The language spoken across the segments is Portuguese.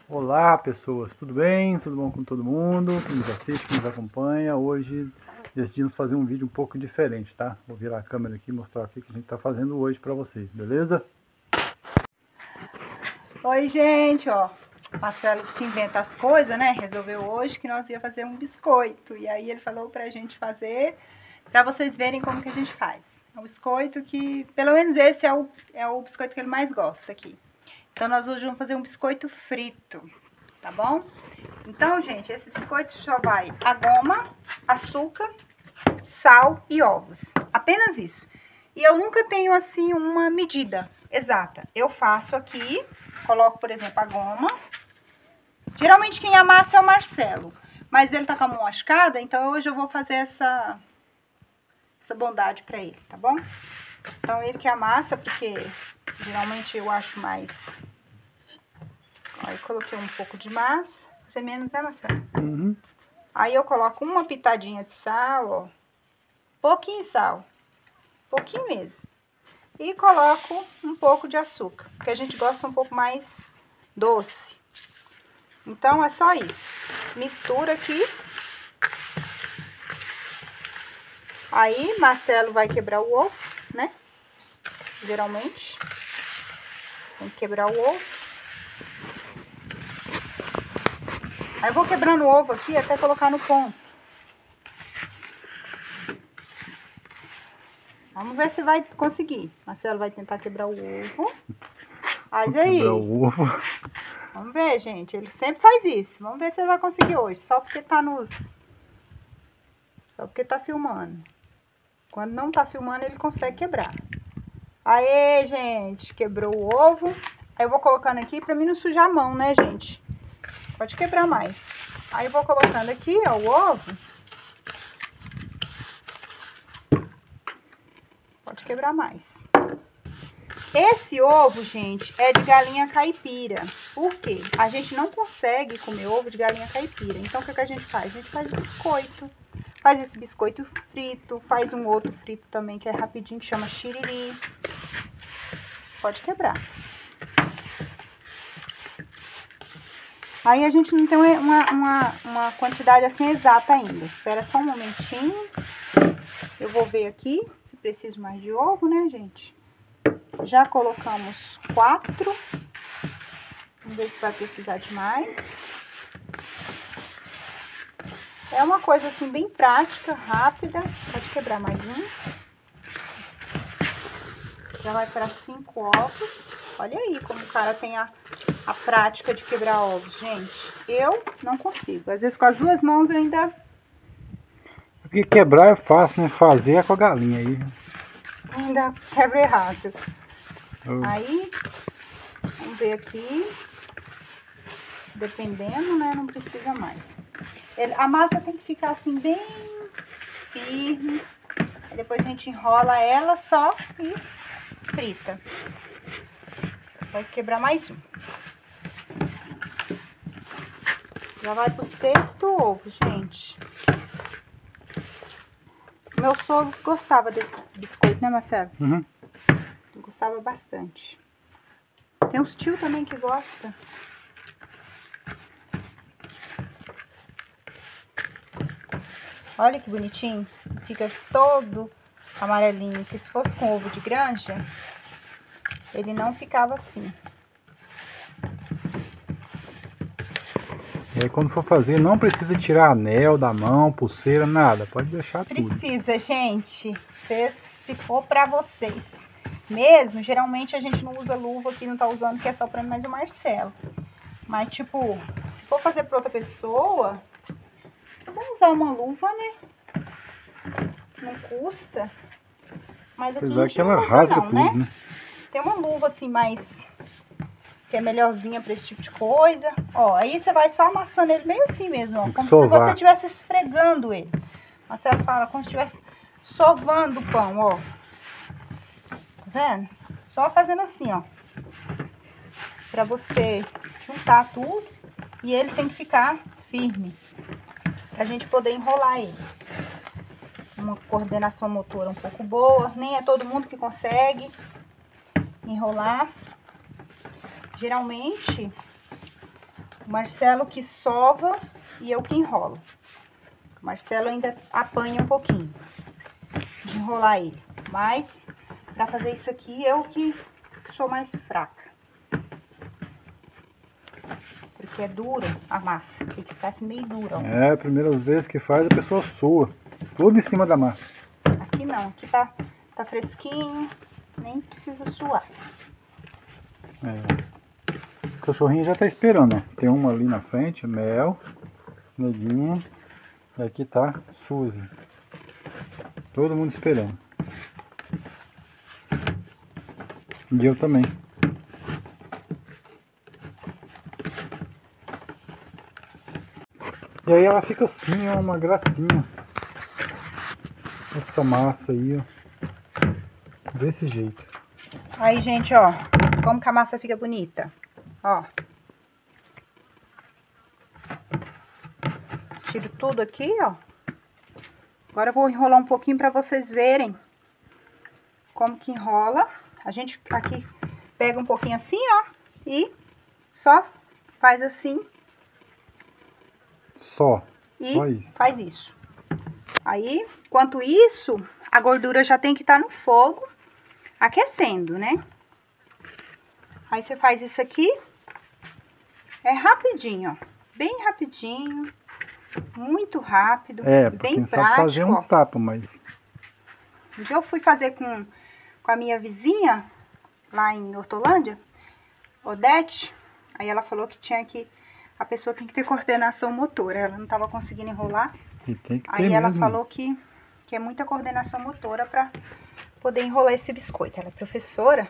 Olá pessoas, tudo bem? Tudo bom com todo mundo que nos assiste, que nos acompanha? Hoje decidimos fazer um vídeo um pouco diferente, tá? Vou virar a câmera aqui e mostrar o que a gente está fazendo hoje para vocês, beleza? Oi gente, ó, Marcelo que inventa as coisas, né? Resolveu hoje que nós ia fazer um biscoito. E aí ele falou pra gente fazer, pra vocês verem como que a gente faz. É um biscoito que, pelo menos esse é o biscoito que ele mais gosta aqui. Então nós hoje vamos fazer um biscoito frito, tá bom? Então, gente, esse biscoito só vai a goma, açúcar, sal e ovos. Apenas isso. E eu nunca tenho, assim, uma medida exata. Eu faço aqui, coloco, por exemplo, a goma. Geralmente quem amassa é o Marcelo, mas ele tá com a mão machucada, então hoje eu vou fazer essa bondade pra ele, tá bom? Então ele que amassa, porque geralmente eu acho mais... Aí coloquei um pouco de massa, fazer menos, né, Marcelo? Uhum. Aí eu coloco uma pitadinha de sal, ó. Pouquinho de sal. Pouquinho mesmo. E coloco um pouco de açúcar, porque a gente gosta um pouco mais doce. Então é só isso. Mistura aqui. Aí Marcelo vai quebrar o ovo, né? Geralmente. Tem que quebrar o ovo. Aí eu vou quebrando o ovo aqui até colocar no ponto. Vamos ver se vai conseguir. Marcelo vai tentar quebrar o ovo. Mas aí, Quebrar o ovo. vamos ver, gente. Ele sempre faz isso. Vamos ver se ele vai conseguir hoje. Só porque tá filmando. Quando não tá filmando, ele consegue quebrar. Aê, gente. Quebrou o ovo. Aí eu vou colocando aqui pra mim não sujar a mão, né, gente? Pode quebrar mais. Aí eu vou colocando aqui, ó, o ovo. Pode quebrar mais. Esse ovo, gente, é de galinha caipira. Por quê? A gente não consegue comer ovo de galinha caipira. Então, o que a gente faz? A gente faz biscoito. Faz esse biscoito frito. Faz um outro frito também, que é rapidinho, que chama xiriri. Pode quebrar. Aí, a gente não tem uma quantidade assim exata ainda. Espera só um momentinho. Eu vou ver aqui se preciso mais de ovo, né, gente? Já colocamos 4. Vamos ver se vai precisar de mais. É uma coisa assim bem prática, rápida. Pode quebrar mais um. Já vai para 5 ovos. Olha aí como o cara tem a prática de quebrar ovos, gente. Eu não consigo. Às vezes com as duas mãos eu ainda... Porque quebrar é fácil, né? Fazer é com a galinha aí. Ainda quebro errado. Aí, vamos ver aqui. Dependendo, né? Não precisa mais. A massa tem que ficar assim bem firme. Aí depois a gente enrola ela só e frita. Vai quebrar mais um. Já vai pro 6º ovo, gente. Meu sogro gostava desse biscoito, né, Marcelo? Uhum. Gostava bastante. Tem uns tios também que gostam. Olha que bonitinho. Fica todo amarelinho. Que se fosse com ovo de granja, ele não ficava assim. E aí quando for fazer, não precisa tirar anel da mão, pulseira, nada. Pode deixar tudo. Precisa, gente. Se for pra vocês mesmo, geralmente a gente não usa luva aqui, não tá usando, que é só pra mim mais o Marcelo. Mas, tipo, se for fazer pra outra pessoa, vamos usar uma luva, né? Não custa. Mas aqui Apesar a gente que ela não usa rasga não, tudo, né? Tem uma luva assim mais... que é melhorzinha pra esse tipo de coisa. Ó, aí você vai só amassando ele meio assim mesmo, ó. Como se você estivesse esfregando ele. Marcelo fala como se estivesse sovando o pão, ó. Tá vendo? Só fazendo assim, ó. Pra você juntar tudo. E ele tem que ficar firme. Pra gente poder enrolar ele. Uma coordenação motora um pouco boa. Nem é todo mundo que consegue enrolar. Geralmente, O Marcelo que sova e eu que enrolo. O Marcelo ainda apanha um pouquinho de enrolar ele. Mas, pra fazer isso aqui, eu que sou mais fraca. Porque é dura a massa. Tem que ficar assim meio dura, ó. É, primeiras vezes que faz, a pessoa sua. Tudo em cima da massa. Aqui não, aqui tá fresquinho. Nem precisa suar. Os cachorrinhos já tá esperando, ó. Tem uma ali na frente, Mel, Neguinha. E aqui tá Suzy. Todo mundo esperando. E eu também. E aí ela fica assim, ó, uma gracinha. Essa massa aí, ó. Desse jeito. Aí, gente, ó. Como que a massa fica bonita. Ó. Tiro tudo aqui, ó. Agora eu vou enrolar um pouquinho pra vocês verem como que enrola. A gente aqui pega um pouquinho assim, ó. E só faz assim. Só E isso. faz isso. Aí, enquanto isso, a gordura já tem que estar no fogo, aquecendo, né? Aí você faz isso aqui. É rapidinho, ó. Bem rapidinho. Muito rápido. É, bem quem prático, sabe fazer um ó. tapa, mas... Um dia eu fui fazer com a minha vizinha, lá em Hortolândia, Odete. Aí ela falou que a pessoa tem que ter coordenação motora. Ela não estava conseguindo enrolar. E tem que ter Aí ela mesmo. falou que é muita coordenação motora para poder enrolar esse biscoito. Ela é professora.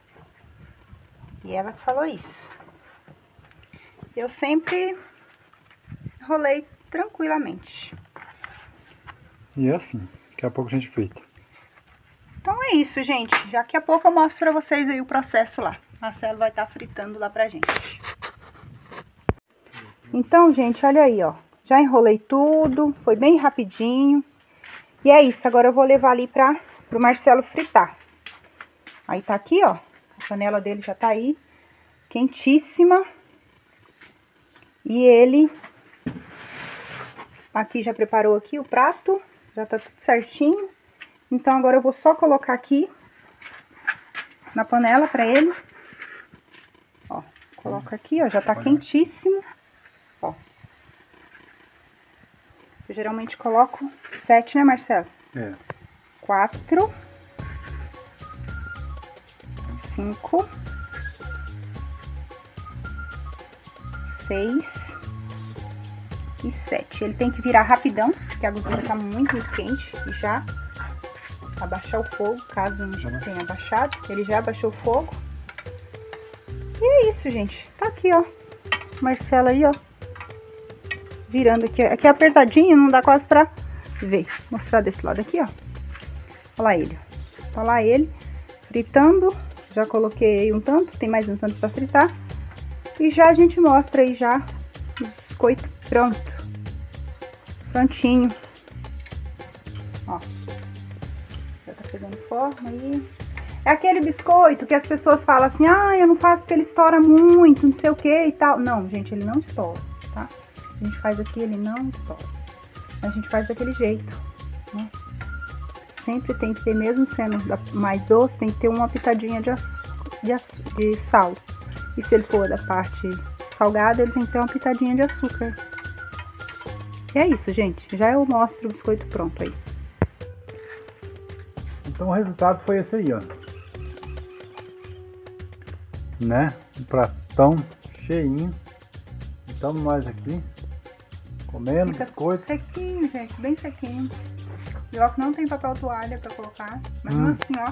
E ela falou isso. Eu sempre enrolei tranquilamente. E é assim, daqui a pouco a gente frita. Então é isso, gente. Daqui a pouco eu mostro pra vocês aí o processo lá. Marcelo vai estar fritando lá pra gente. Então, gente, olha aí, ó. Já enrolei tudo, foi bem rapidinho. E é isso, agora eu vou levar ali pro Marcelo fritar. Aí tá aqui, ó. A panela dele já tá aí, quentíssima. E ele aqui já preparou aqui o prato, já tá tudo certinho. Então agora eu vou só colocar aqui na panela pra ele. Ó, coloca aqui, ó, já tá quentíssimo. Ó. Eu geralmente coloco 7, né, Marcelo? 4, 5, 6 e 7. Ele tem que virar rapidão, porque a gordura tá muito quente. E já abaixar o fogo, caso não já tenha abaixado. Ele já abaixou o fogo. E é isso, gente. Tá aqui, ó. Marcelo aí, ó. Virando aqui. Aqui é apertadinho, não dá quase pra ver. Vou mostrar desse lado aqui, ó. Olha lá ele. Tá lá ele fritando. Já coloquei um tanto, tem mais um tanto pra fritar. E já a gente mostra aí já os biscoitos pronto. Prontinho. Ó. Já tá pegando forma aí. É aquele biscoito que as pessoas falam assim, ah, eu não faço porque ele estoura muito, não sei o que e tal. Não, gente, ele não estoura, tá? A gente faz aqui, ele não estoura. A gente faz daquele jeito, né? Sempre tem que ter, mesmo sendo mais doce, tem que ter uma pitadinha de sal. E se ele for da parte salgada, ele tem que ter uma pitadinha de açúcar. E é isso, gente. Já eu mostro o biscoito pronto aí. Então o resultado foi esse aí, ó. Né? Um pratão cheinho. Então nós aqui comendo Fica biscoito. sequinho, gente, bem sequinho. E ó, que não tem papel toalha pra colocar. Mas mesmo assim, ó.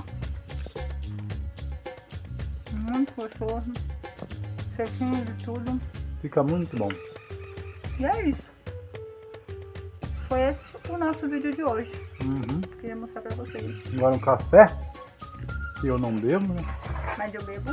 Muito gostoso. Sequinho de tudo. Fica muito bom. E é isso. Foi esse o nosso vídeo de hoje. Queria mostrar pra vocês. Agora um café. Que eu não bebo, né? Mas eu bebo.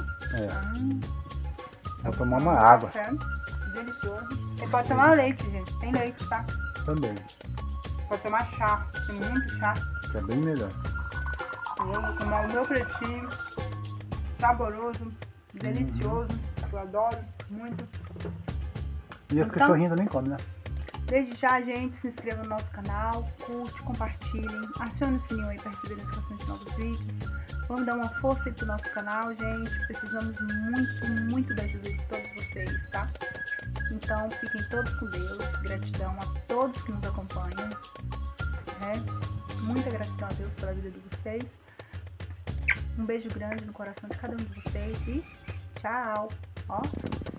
Vou tomar uma água. Café. Delicioso. Você pode tomar leite, gente. Tem leite, tá? Também. Pode tomar chá. Tem muito chá. Que é bem melhor. Eu vou tomar o meu pretinho. Saboroso. Delicioso. Eu adoro muito. E os cachorrinhos também comem, né? Desde já, gente, se inscreva no nosso canal, curte, compartilhem, acione o sininho aí para receber notificações de novos vídeos. Vamos dar uma força aí pro nosso canal, gente. Precisamos muito da ajuda de todos vocês, tá? Então, fiquem todos com Deus. Gratidão a todos que nos acompanham, né? Muita gratidão a Deus pela vida de vocês. Um beijo grande no coração de cada um de vocês e tchau! Ó.